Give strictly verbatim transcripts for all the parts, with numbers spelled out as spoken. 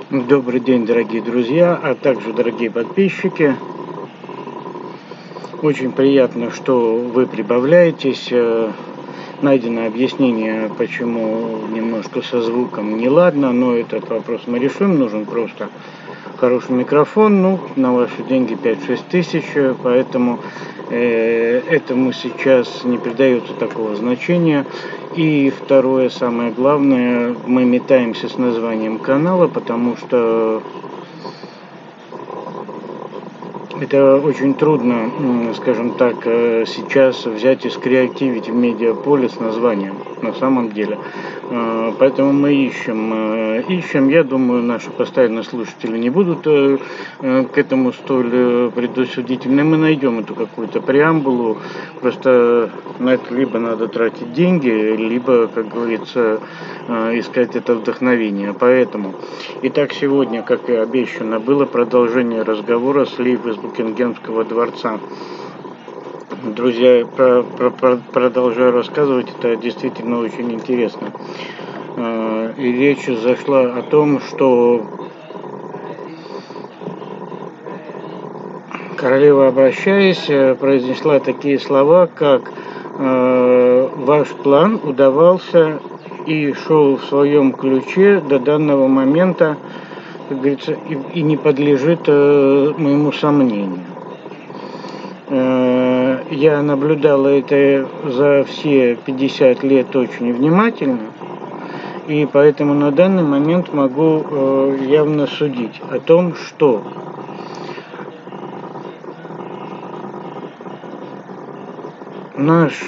Добрый день, дорогие друзья, а также дорогие подписчики. Очень приятно, что вы прибавляетесь. Найдено объяснение, почему немножко со звуком неладно, но этот вопрос мы решим. Нужен просто хороший микрофон. Ну, на ваши деньги пять-шесть тысяч, поэтому э, этому сейчас не придается такого значения. И второе, самое главное, мы метаемся с названием канала, потому что это очень трудно, скажем так, сейчас взять и скреативить в медиаполе с названием, на самом деле. Поэтому мы ищем, ищем. Я думаю, наши постоянные слушатели не будут к этому столь предусудительны. Мы найдем эту какую-то преамбулу. Просто на это либо надо тратить деньги, либо, как говорится, искать это вдохновение. Поэтому, итак, сегодня, как и обещано, было продолжение разговора с Лив из Букингемского дворца. Друзья, про, про, про, продолжаю рассказывать, это действительно очень интересно. И речь зашла о том, что королева, обращаясь, произнесла такие слова, как «Ваш план удавался и шел в своем ключе до данного момента, как говорится, и, и не подлежит моему сомнению». Я наблюдала это за все пятьдесят лет очень внимательно, и поэтому на данный момент могу явно судить о том, что наш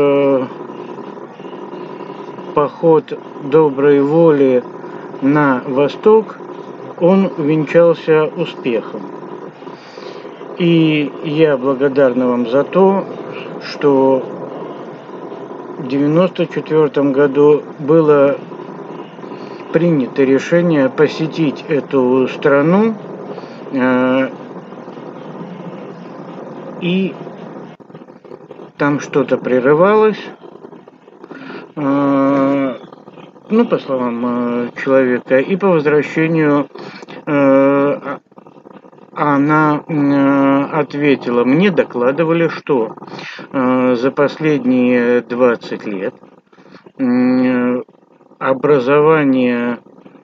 поход доброй воли на восток, он увенчался успехом. И я благодарна вам за то, что в девяносто четвёртом году было принято решение посетить эту страну, э, и там что-то прерывалось, э, ну, по словам э, человека, и по возвращению э, она э, ответила: мне докладывали, что э, за последние двадцать лет э, образование,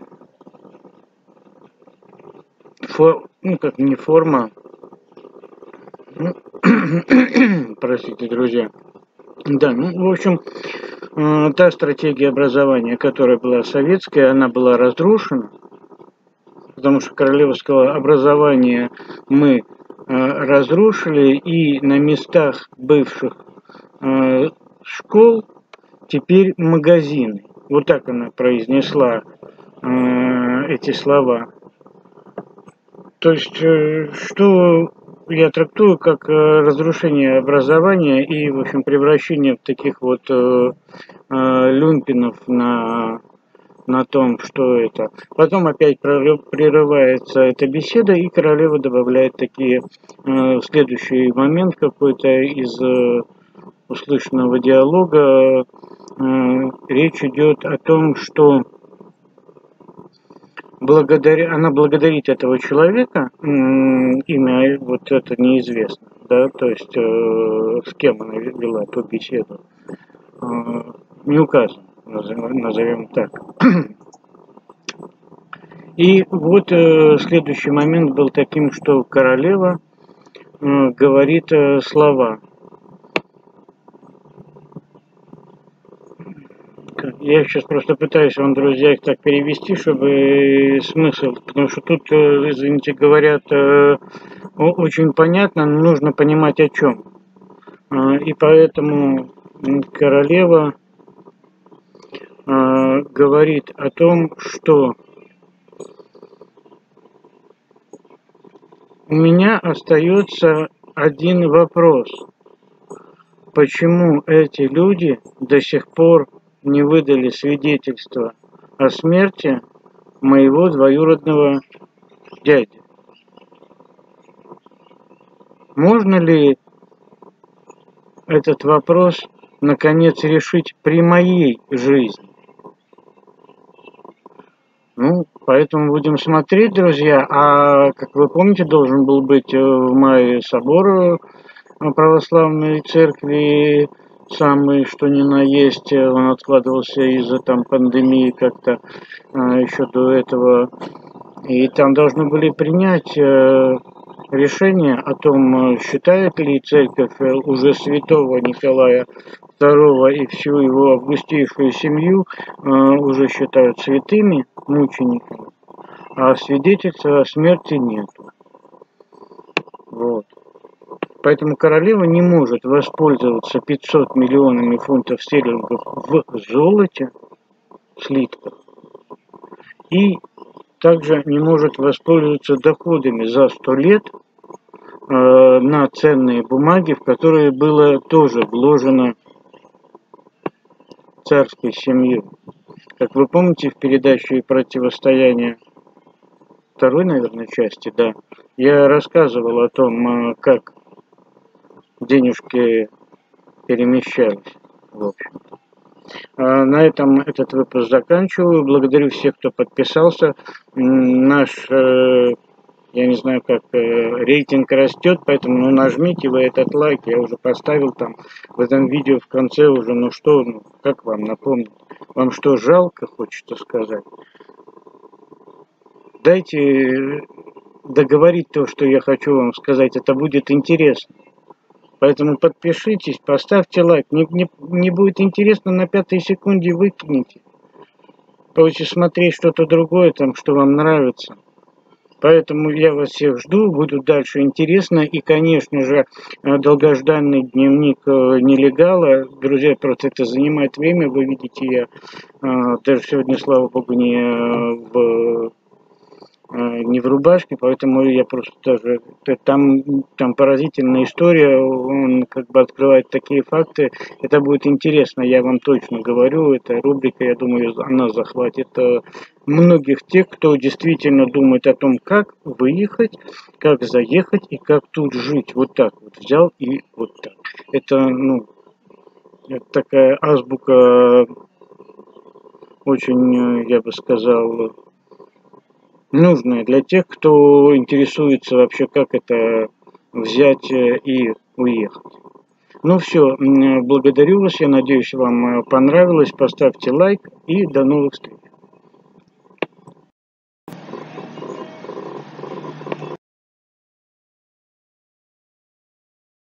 фор, ну как не форма, ну, простите, друзья, да, ну, в общем, э, та стратегия образования, которая была советская, она была разрушена. Потому что королевского образования мы э, разрушили, и на местах бывших э, школ теперь магазины. Вот так она произнесла э, эти слова. То есть, э, что я трактую как э, разрушение образования и, в общем, превращение в таких вот э, э, люмпинов на... на том, что это. Потом опять прерывается эта беседа, и королева добавляет такие э, следующий момент какой-то из э, услышанного диалога. Э, речь идет о том, что благодаря, она благодарит этого человека, э, имя вот это неизвестно, да, то есть э, с кем она вела эту беседу, э, не указано, назовем так. И вот э, следующий момент был таким, что королева э, говорит э, слова. Я сейчас просто пытаюсь вам, друзья, их так перевести, чтобы смысл, потому что тут, э, извините, говорят э, очень понятно, но нужно понимать о чем. Э, и поэтому королева э, говорит о том, что у меня остается один вопрос. Почему эти люди до сих пор не выдали свидетельство о смерти моего двоюродного дяди? Можно ли этот вопрос наконец решить при моей жизни? Ну, Поэтому будем смотреть, друзья. А, как вы помните, должен был быть в мае собор православной церкви, самый что ни на есть. Он откладывался из-за там пандемии как-то а, еще до этого. И там должны были принять э, решение о том, считает ли церковь уже святого Николая второго и всю его августейшую семью э, уже считают святыми мучениками, а свидетельства о смерти нет. Вот. Поэтому королева не может воспользоваться пятьсот миллионами фунтов стерлингов в золоте, слитках, и также не может воспользоваться доходами за сто лет э, на ценные бумаги, в которые было тоже вложено царской семьей. Как вы помните, в передаче «Противостояние» второй, наверное, части, да, я рассказывал о том, как денежки перемещались, в общем-то. А на этом этот выпуск заканчиваю. Благодарю всех, кто подписался. Наш, э, я не знаю, как э, рейтинг растет, поэтому ну, нажмите вы этот лайк. Я уже поставил там в этом видео в конце уже, ну что, ну, как вам напомнить? Вам что, жалко, хочется сказать? Дайте договорить то, что я хочу вам сказать. Это будет интересно. Поэтому подпишитесь, поставьте лайк. Не, не, не будет интересно, на пятой секунде выкинете. Будете смотреть что-то другое, там, что вам нравится. Поэтому я вас всех жду, будет дальше интересно. И, конечно же, долгожданный дневник нелегала. Друзья, просто это занимает время. Вы видите, я даже сегодня, слава богу, не в... не в рубашке, поэтому я просто тоже... Там, там поразительная история, он как бы открывает такие факты. Это будет интересно, я вам точно говорю. Эта рубрика, я думаю, она захватит многих тех, кто действительно думает о том, как выехать, как заехать и как тут жить. Вот так вот взял и вот так. Это, ну, это такая азбука очень, я бы сказал, нужное для тех, кто интересуется вообще, как это взять и уехать. Ну все, благодарю вас, я надеюсь, вам понравилось. Поставьте лайк и до новых встреч.